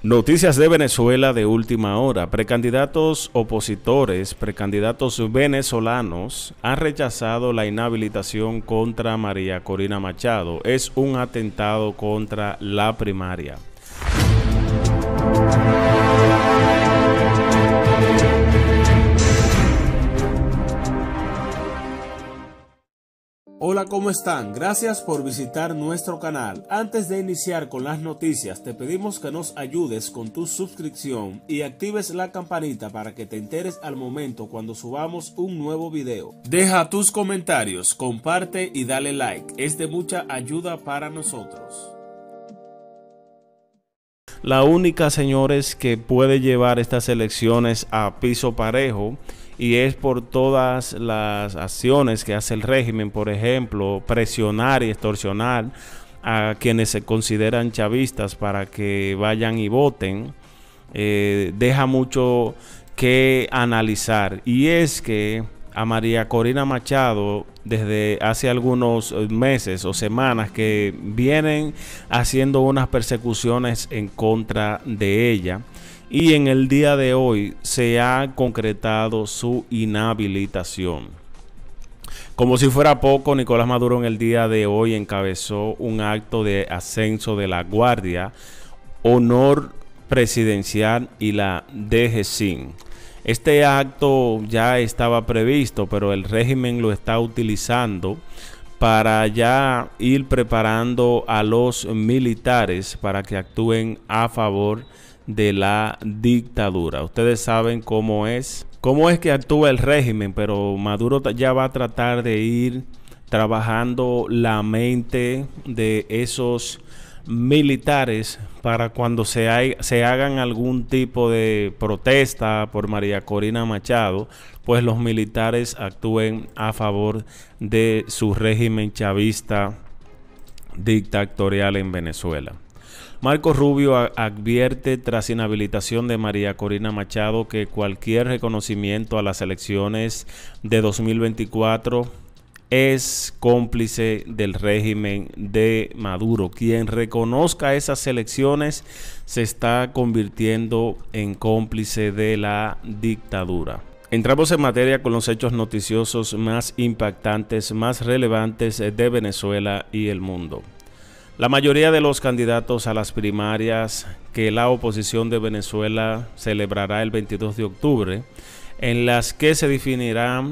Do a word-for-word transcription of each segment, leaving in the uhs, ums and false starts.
Noticias de Venezuela de última hora. Precandidatos opositores, precandidatos venezolanos han rechazado la inhabilitación contra María Corina Machado. Es un atentado contra la primaria. Hola, ¿cómo están? Gracias por visitar nuestro canal. Antes de iniciar con las noticias, te pedimos que nos ayudes con tu suscripción y actives la campanita para que te enteres al momento cuando subamos un nuevo video. Deja tus comentarios, comparte y dale like. Es de mucha ayuda para nosotros. La única, señores, que puede llevar estas elecciones a piso parejo, y es por todas las acciones que hace el régimen, por ejemplo, presionar y extorsionar a quienes se consideran chavistas para que vayan y voten, eh, deja mucho que analizar. Y es que a María Corina Machado, desde hace algunos meses o semanas que vienen haciendo unas persecuciones en contra de ella, y en el día de hoy se ha concretado su inhabilitación. Como si fuera poco, Nicolás Maduro en el día de hoy encabezó un acto de ascenso de la Guardia, Honor Presidencial y la D G C I N. Este acto ya estaba previsto, pero el régimen lo está utilizando para ya ir preparando a los militares para que actúen a favor de la dictadura. Ustedes saben cómo es, cómo es que actúa el régimen, pero Maduro ya va a tratar de ir trabajando la mente de esos militares para cuando se, hay, se hagan algún tipo de protesta por María Corina Machado, pues los militares actúen a favor de su régimen chavista dictatorial en Venezuela. Marco Rubio advierte tras inhabilitación de María Corina Machado que cualquier reconocimiento a las elecciones de dos mil veinticuatro es cómplice del régimen de Maduro. Quien reconozca esas elecciones se está convirtiendo en cómplice de la dictadura. Entramos en materia con los hechos noticiosos más impactantes, más relevantes de Venezuela y el mundo. La mayoría de los candidatos a las primarias que la oposición de Venezuela celebrará el veintidós de octubre, en las que se definirá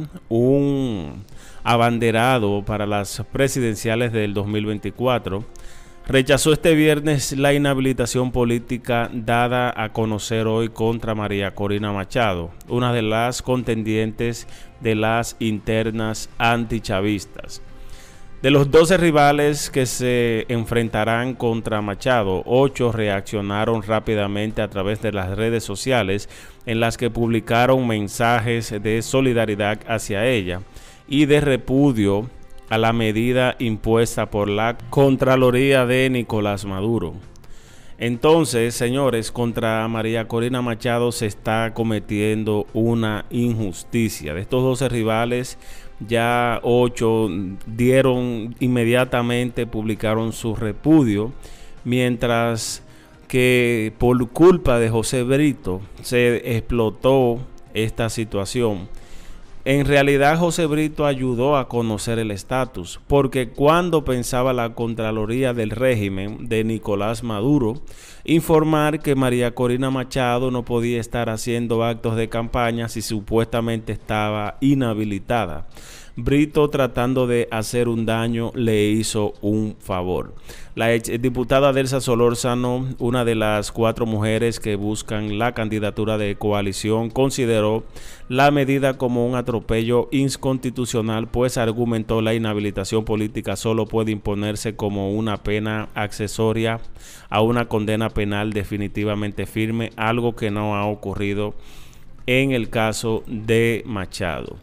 un abanderado para las presidenciales del dos mil veinticuatro, rechazó este viernes la inhabilitación política dada a conocer hoy contra María Corina Machado, una de las contendientes de las internas antichavistas. De los doce rivales que se enfrentarán contra Machado, ocho reaccionaron rápidamente a través de las redes sociales en las que publicaron mensajes de solidaridad hacia ella y de repudio a la medida impuesta por la Contraloría de Nicolás Maduro. Entonces, señores, contra María Corina Machado se está cometiendo una injusticia. De estos doce rivales, ya ocho dieron inmediatamente, publicaron su repudio, mientras que por culpa de José Brito se explotó esta situación. En realidad, José Brito ayudó a conocer el estatus, porque cuando pensaba la Contraloría del régimen de Nicolás Maduro informar que María Corina Machado no podía estar haciendo actos de campaña si supuestamente estaba inhabilitada, Brito, tratando de hacer un daño, le hizo un favor. La exdiputada Delsa Solórzano, una de las cuatro mujeres que buscan la candidatura de coalición, consideró la medida como un atropello inconstitucional, pues argumentó la inhabilitación política solo puede imponerse como una pena accesoria a una condena penal definitivamente firme, algo que no ha ocurrido en el caso de Machado.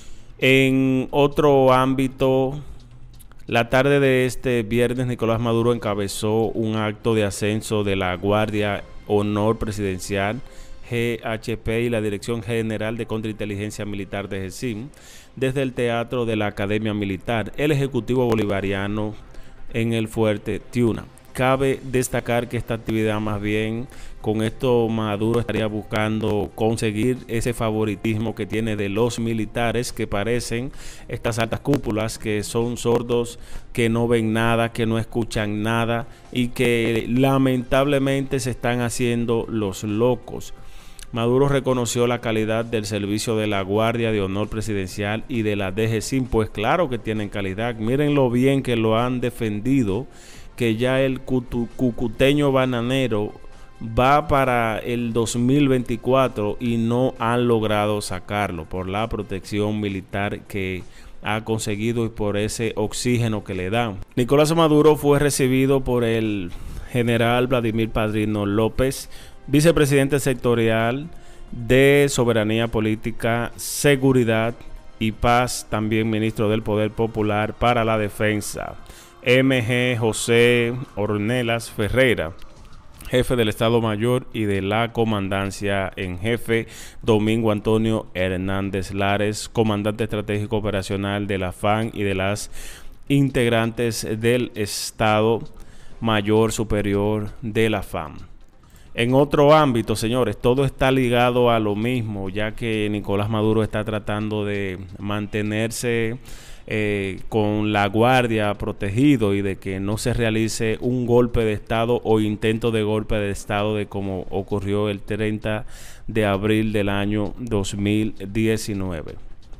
En otro ámbito, la tarde de este viernes, Nicolás Maduro encabezó un acto de ascenso de la Guardia Honor Presidencial, G H P, y la Dirección General de Contrainteligencia Militar de G C I M, desde el Teatro de la Academia Militar, el Ejecutivo Bolivariano en el Fuerte Tiuna. cabe destacar que esta actividad más bien con esto Maduro estaría buscando conseguir ese favoritismo que tiene de los militares, que parecen estas altas cúpulas que son sordos, que no ven nada, que no escuchan nada y que lamentablemente se están haciendo los locos. Maduro reconoció la calidad del servicio de la Guardia de Honor Presidencial y de la D G C I M, pues claro que tienen calidad. Miren lo bien que lo han defendido, que ya el cutu, cucuteño bananero va para el dos mil veinticuatro y no han logrado sacarlo por la protección militar que ha conseguido y por ese oxígeno que le dan. Nicolás Maduro fue recibido por el general Vladimir Padrino López, vicepresidente sectorial de Soberanía Política, Seguridad y Paz, también ministro del Poder Popular para la Defensa, M G José Ornelas Ferreira, jefe del Estado Mayor y de la Comandancia en Jefe, Domingo Antonio Hernández Lares, comandante estratégico operacional de la F A N y de las integrantes del Estado Mayor Superior de la F A N. En otro ámbito, señores, todo está ligado a lo mismo, ya que Nicolás Maduro está tratando de mantenerse eh, con la guardia protegido y de que no se realice un golpe de Estado o intento de golpe de Estado de como ocurrió el treinta de abril del año dos mil diecinueve.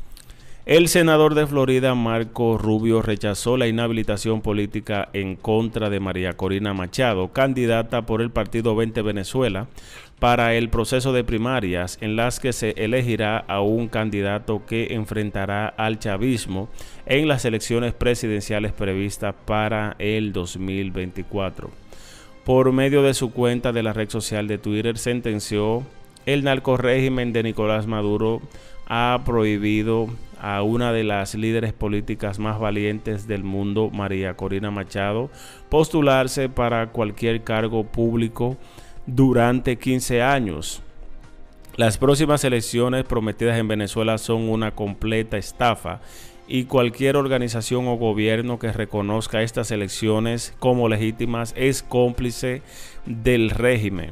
El senador de Florida, Marco Rubio, rechazó la inhabilitación política en contra de María Corina Machado, candidata por el Partido Vente Venezuela, para el proceso de primarias en las que se elegirá a un candidato que enfrentará al chavismo en las elecciones presidenciales previstas para el dos mil veinticuatro. Por medio de su cuenta de la red social de Twitter, sentenció: el narcorrégimen de Nicolás Maduro ha prohibido a una de las líderes políticas más valientes del mundo, María Corina Machado, postularse para cualquier cargo público durante quince años. Las próximas elecciones prometidas en Venezuela son una completa estafa y cualquier organización o gobierno que reconozca estas elecciones como legítimas es cómplice del régimen.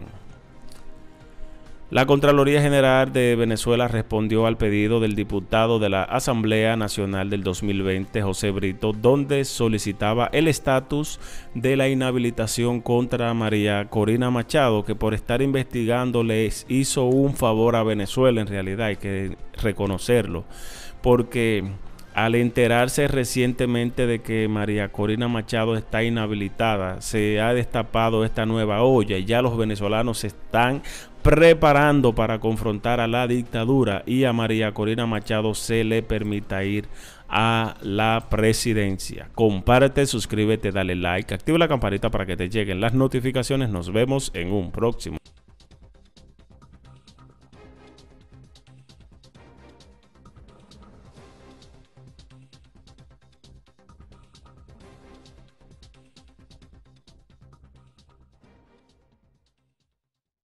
La Contraloría General de Venezuela respondió al pedido del diputado de la Asamblea Nacional del dos mil veinte, José Brito, donde solicitaba el estatus de la inhabilitación contra María Corina Machado, que por estar investigando les hizo un favor a Venezuela. En realidad hay que reconocerlo, porque al enterarse recientemente de que María Corina Machado está inhabilitada, se ha destapado esta nueva olla y ya los venezolanos se están preparando para confrontar a la dictadura y a María Corina Machado se le permita ir a la presidencia. Comparte, suscríbete, dale like, activa la campanita para que te lleguen las notificaciones. Nos vemos en un próximo.